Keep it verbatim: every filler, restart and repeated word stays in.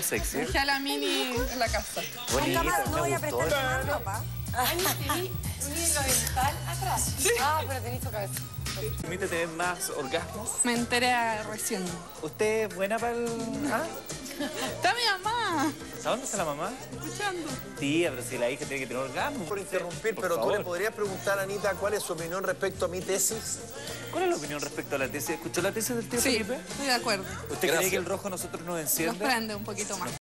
más sexy. Dejé a la Mini en la casa. Bonita, Nunca más no me voy a gustó. prestar más ropa. Ay, tení un hilo dental atrás. Ah, pero tenés tu cabeza. ¿Permite tener más orgasmos? Me enteré recién. ¿Usted es buena para el...? ¿Ah? ¡Está mi mamá! ¿A dónde está la mamá? Escuchando. Tía, pero si la hija tiene que tener orgasmo. Por interrumpir, Por pero tú favor. le podrías preguntar a Anita cuál es su opinión respecto a mi tesis. ¿Cuál es la opinión respecto a la tesis? ¿Escuchó la tesis del tío Sí, Felipe? estoy de acuerdo. ¿Usted Gracias. cree que el rojo a nosotros nos Nos enciende? prende un poquito más.